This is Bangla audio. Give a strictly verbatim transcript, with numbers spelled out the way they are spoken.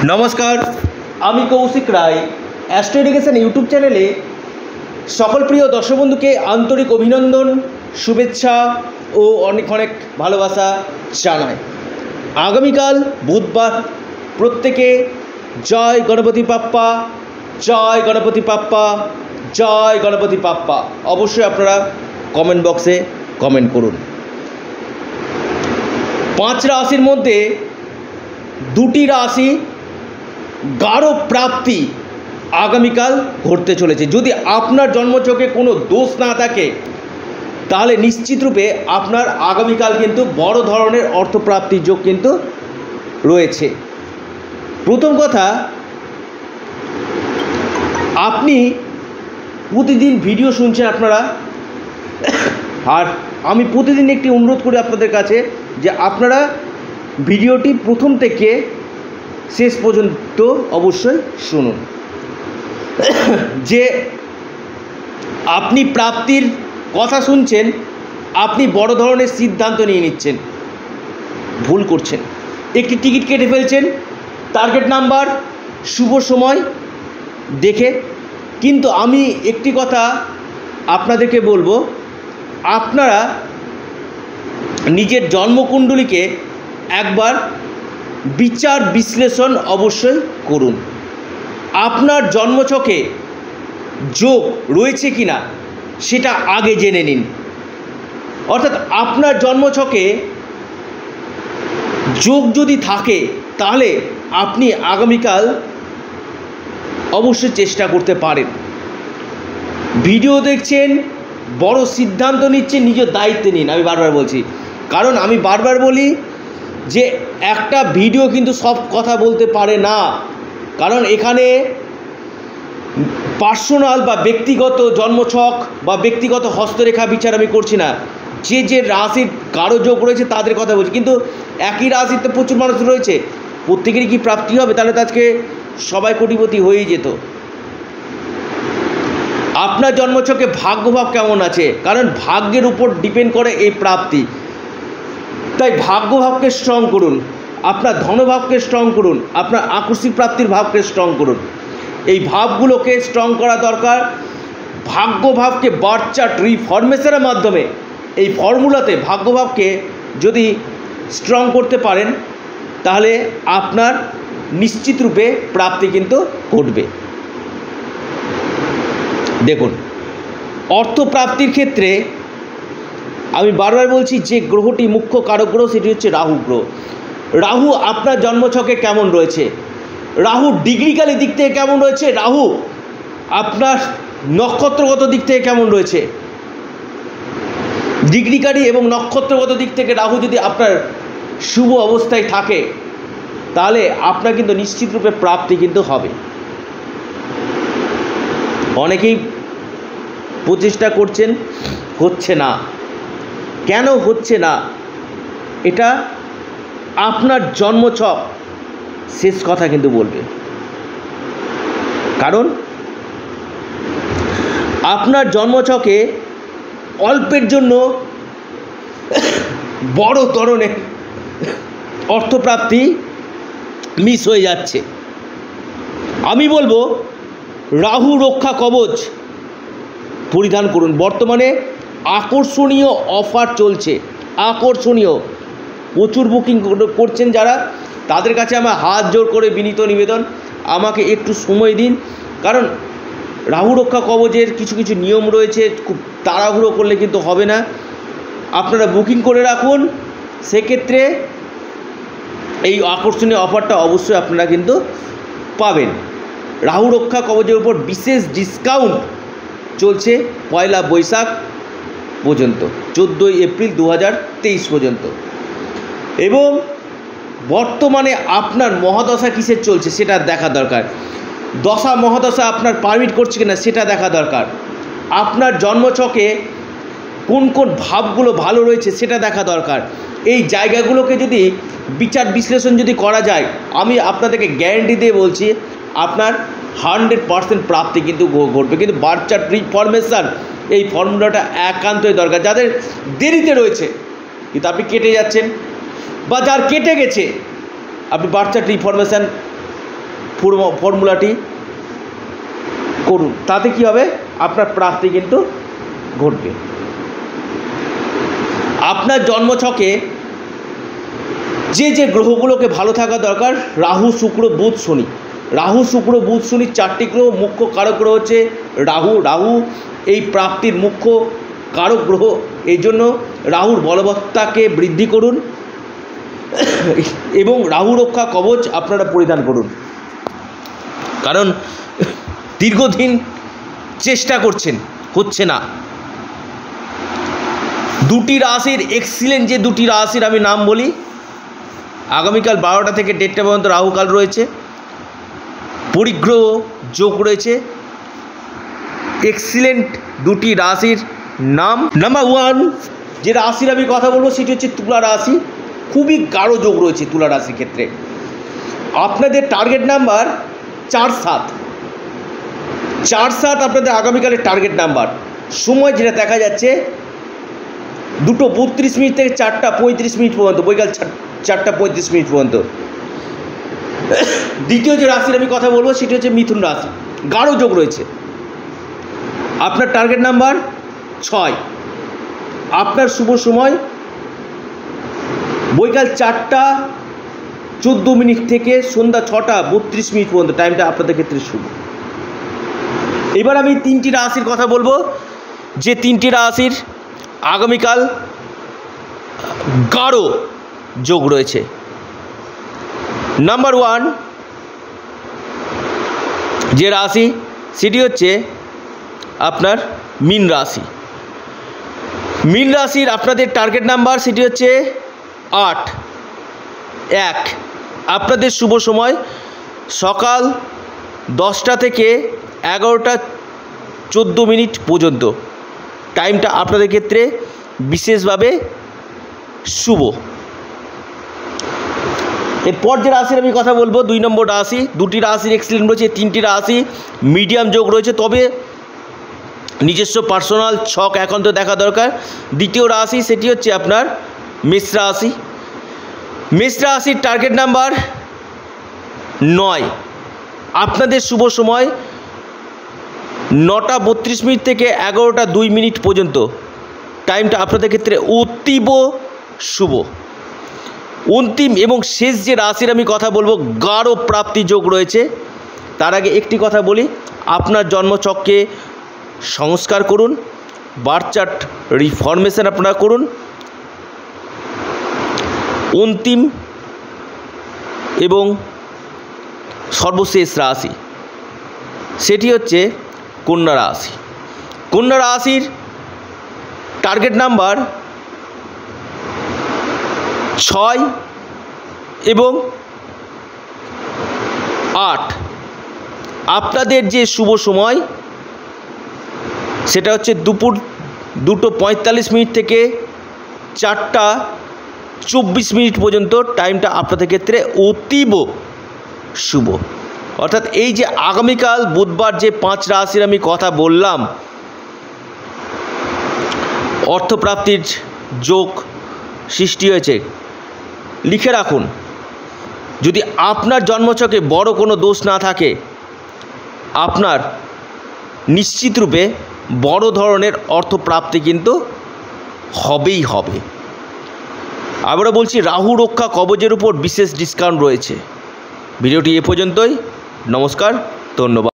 নমস্কার, আমি Kaushik Roy. Astro education YouTube চ্যানেলে সকল প্রিয় দর্শক বন্ধুকে আন্তরিক অভিনন্দন, শুভেচ্ছা ও অনেক অনেক ভালোবাসা জানাই। আগামীকাল বুধবার, প্রত্যেকে জয় গণপতি বাপ্পা, জয় গণপতি বাপ্পা, জয় গণপতি বাপ্পা। অবশ্যই আপনারা কমেন্ট বক্সে কমেন্ট করুন। পাঁচ রাশির মধ্যে দুটি রাশি গাঢ় প্রাপ্তি আগামীকাল ঘটতে চলেছে। যদি আপনার জন্মছকে কোনো দোষ না থাকে তাহলে নিশ্চিতরূপে আপনার আগামীকাল কিন্তু বড় ধরনের অর্থপ্রাপ্তির যোগ কিন্তু রয়েছে। প্রথম কথা, আপনি প্রতিদিন ভিডিও শুনছেন আপনারা, আর আমি প্রতিদিন একটি অনুরোধ করি আপনাদের কাছে যে আপনারা ভিডিওটি প্রথম থেকে শেষ পর্যন্ত অবশ্যই শুনুন। যে আপনি প্রাপ্তির কথা শুনছেন, আপনি বড় ধরনের সিদ্ধান্ত নিয়ে নিচ্ছেন, ভুল করছেন। একটি টিকিট কেটে ফেলছেন, টার্গেট নাম্বার, শুভ সময় দেখে। কিন্তু আমি একটি কথা আপনাদেরকে বলবো, আপনারা নিজের জন্মকুণ্ডলীকে একবার বিচার বিশ্লেষণ অবশ্যই করুন। আপনার জন্মছকে যোগ রয়েছে কি না সেটা আগে জেনে নিন। অর্থাৎ আপনার জন্মছকে যোগ যদি থাকে তাহলে আপনি আগামীকাল অবশ্যই চেষ্টা করতে পারেন। ভিডিও দেখছেন, বড় সিদ্ধান্ত নিচ্ছেন, নিজের দায়িত্বে নিন। আমি বারবার বলছি, কারণ আমি বারবার বলি যে একটা ভিডিও কিন্তু সব কথা বলতে পারে না। কারণ এখানে পার্সোনাল বা ব্যক্তিগত জন্মছক বা ব্যক্তিগত হস্তরেখা বিচার আমি করছি না। যে যে রাশির কারো যোগ রয়েছে তাদের কথা বলছি। কিন্তু একই রাশিতে প্রচুর মানুষ রয়েছে, প্রত্যেকেরই কি প্রাপ্তি হবে? তাহলে তো আজকে সবাই কোটিপতি হয়েই যেত। আপনার জন্মছকে ভাগ্যভাব কেমন আছে, কারণ ভাগ্যের উপর ডিপেন্ড করে এই প্রাপ্তি। তাই ভাগ্যভাবকে স্ট্রং করুন, আপনার ধনভাবকে স্ট্রং করুন, আপনার আকস্মিক প্রাপ্তির ভাবকে স্ট্রং করুন। এই ভাবগুলোকে স্ট্রং করা দরকার। ভাগ্যভাবকে বার্থ চার্ট রিফরমেশনের মাধ্যমে এই ফর্মুলাতে ভাগ্যভাবকে যদি স্ট্রং করতে পারেন তাহলে আপনার নিশ্চিতরূপে প্রাপ্তি কিন্তু ঘটবে। দেখুন, অর্থপ্রাপ্তির ক্ষেত্রে আমি বারবার বলছি যে গ্রহটি মুখ্য কারক গ্রহ সেটি হচ্ছে রাহু গ্রহ। রাহু আপনার জন্মছকে কেমন রয়েছে, রাহু ডিগ্রিকালি দিক থেকে কেমন রয়েছে, রাহু আপনার নক্ষত্রগত দিক থেকে কেমন রয়েছে। ডিগ্রিকারি এবং নক্ষত্রগত দিক থেকে রাহু যদি আপনার শুভ অবস্থায় থাকে তাহলে আপনার কিন্তু নিশ্চিতরূপে প্রাপ্তি কিন্তু হবে। অনেকেই প্রচেষ্টা করছেন, হচ্ছে না। কেন হচ্ছে না? এটা আপনার জন্মছক শেষ কথা কিন্তু বলবে। কারণ আপনার জন্মছকে অল্পের জন্য বড় ধরনের অর্থপ্রাপ্তি মিস হয়ে যাচ্ছে। আমি বলবো রাহু রক্ষা কবচ পরিধান করুন। বর্তমানে আকর্ষণীয় অফার চলছে, আকর্ষণীয় প্রচুর বুকিং করছেন যারা, তাদের কাছে আমার হাত জোর করে বিনীত নিবেদন, আমাকে একটু সময় দিন। কারণ রাহু রক্ষা কবচের কিছু কিছু নিয়ম রয়েছে, খুব তাড়াহুড়ো করলে কিন্তু হবে না। আপনারা বুকিং করে রাখুন, সেক্ষেত্রে এই আকর্ষণীয় অফারটা অবশ্যই আপনারা কিন্তু পাবেন। রাহু রক্ষা কবচের উপর বিশেষ ডিসকাউন্ট চলছে পয়লা বৈশাখ পর্যন্ত, চোদ্দোই এপ্রিল দু হাজার তেইশ পর্যন্ত। এবং বর্তমানে আপনার মহাদশা কিসের চলছে সেটা দেখা দরকার। দশা মহাদশা আপনার পারমিট করছে কিনা সেটা দেখা দরকার। আপনার জন্মছকে কোন কোন ভাবগুলো ভালো রয়েছে সেটা দেখা দরকার। এই জায়গাগুলোকে যদি বিচার বিশ্লেষণ যদি করা যায়, আমি আপনাদেরকে গ্যারেন্টি দিয়ে বলছি আপনার হান্ড্রেড পারসেন্ট প্রাপ্তি কিন্তু ঘটবে। কিন্তু বার্থ চার্ট রিফরমেশন এই ফর্মুলাটা একান্তই দরকার। যাদের দেরিতে রয়েছে কিন্তু আপনি কেটে যাচ্ছেন, বা যার কেটে গেছে আপনি বার্থ চার্ট রিফরমেশন ফর্মুলাটি করুন, তাতে কি হবে, আপনার প্রাপ্তি কিন্তু ঘটবে। আপনার জন্মছকে যে যে গ্রহগুলোকে ভালো থাকা দরকার, রাহু, শুক্র, বুধ, শনি। রাহু, শুক্র, বুধ, শনি চারটি গ্রহ। মুখ্য কারক গ্রহ হচ্ছে রাহু। রাহু এই প্রাপ্তির মুখ্য কারক গ্রহ। এই জন্য রাহুর বলবত্তাকে বৃদ্ধি করুন এবং রাহু রক্ষা কবচ আপনারা পরিধান করুন। কারণ দীর্ঘদিন চেষ্টা করছেন, হচ্ছে না। দুটি রাশির এক্সিলেন্ট যে দুটি রাশির আমি নাম বলি, আগামীকাল বারোটা থেকে দেড়টা পর্যন্ত রাহুকাল রয়েছে, পরিগ্রহ যোগ রয়েছে। এক্সিলেন্ট দুটি রাশির নাম, নাম্বার ওয়ান যে রাশির আমি কথা বলবো সেটি হচ্ছে তুলা রাশি। খুবই গাঢ় যোগ রয়েছে তুলা রাশির ক্ষেত্রে। আপনাদের টার্গেট নাম্বার চার সাত চার সাত আপনাদের আগামীকালের টার্গেট নাম্বার। সময় যেটা দেখা যাচ্ছে দুটো বত্রিশ মিনিট থেকে চারটা পঁয়ত্রিশ মিনিট পর্যন্ত, বৈকাল চারটা পঁয়ত্রিশ মিনিট পর্যন্ত। দ্বিতীয় যে রাশির আমি কথা বলবো সেটি হচ্ছে মিথুন রাশি। গাঢ় যোগ রয়েছে। আপনার টার্গেট নাম্বার ছয়। আপনার শুভ সময় বৈকাল চারটা চোদ্দো মিনিট থেকে সন্ধ্যা ছটা বত্রিশ মিনিট পর্যন্ত, টাইমটা আপনাদের ক্ষেত্রে শুভ। এবার আমি তিনটি রাশির কথা বলবো, যে তিনটি রাশির আগামীকাল গাঢ় যোগ রয়েছে। নাম্বার ওয়ান যে রাশি সেটি হচ্ছে আপনার মীন রাশি। মীন রাশির আপনাদের টার্গেট নাম্বার সেটি হচ্ছে আট এক। আপনাদের শুভ সময় সকাল দশটা থেকে এগারোটা চোদ্দো মিনিট পর্যন্ত, টাইমটা আপনাদের ক্ষেত্রে বিশেষভাবে শুভ। এরপর যে রাশির আমি কথা বলবো দুই নম্বর রাশি। দুটি রাশির এক্সিলেন্ট রয়েছে, তিনটি রাশি মিডিয়াম যোগ রয়েছে, তবে নিজস্ব পার্সোনাল ছক একান্ত দেখা দরকার। দ্বিতীয় রাশি সেটি হচ্ছে আপনার মেষ রাশি। মেষ রাশির টার্গেট নাম্বার নয়। আপনাদের শুভ সময় নটা বত্রিশ মিনিট থেকে এগারোটা দুই মিনিট পর্যন্ত, টাইমটা আপনাদের ক্ষেত্রে অতীব শুভ। অন্তিম এবং শেষ যে রাশির আমি কথা বলবো, গাঢ় প্রাপ্তি যোগ রয়েছে। তার আগে একটি কথা বলি, আপনার জন্মচক্রকে সংস্কার করুন, বার্থ চার্ট রিফরমেশন আপনারা করুন। অন্তিম এবং সর্বশেষ রাশি সেটি হচ্ছে কন্যা রাশি। কন্যা রাশির টার্গেট নাম্বার ছয় এবং আট। আপনাদের যে শুভ সময় সেটা হচ্ছে দুপুর দুটো পঁয়তাল্লিশ মিনিট থেকে চারটা চব্বিশ মিনিট পর্যন্ত, টাইমটা আপনাদের ক্ষেত্রে অতীব শুভ। অর্থাৎ এই যে আগামীকাল বুধবার যে পাঁচ রাশির আমি কথা বললাম, অর্থপ্রাপ্তির যোগ সৃষ্টি হয়েছে, লিখে রাখুন। যদি আপনার জন্মছকে বড় কোনো দোষ না থাকে, আপনার নিশ্চিত রূপে বড় ধরনের অর্থপ্রাপ্তি কিন্তু হবেই হবে। আবারও বলছি, রাহু রক্ষা কবচের উপর বিশেষ ডিসকাউন্ট রয়েছে। ভিডিওটি এ পর্যন্তই। নমস্কার, ধন্যবাদ।